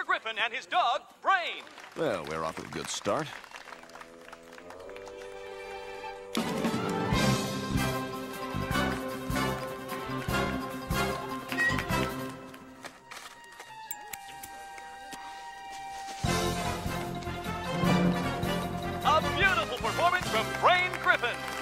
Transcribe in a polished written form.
Peter Griffin and his dog, Brain. Well, we're off to a good start. A beautiful performance from Brain Griffin.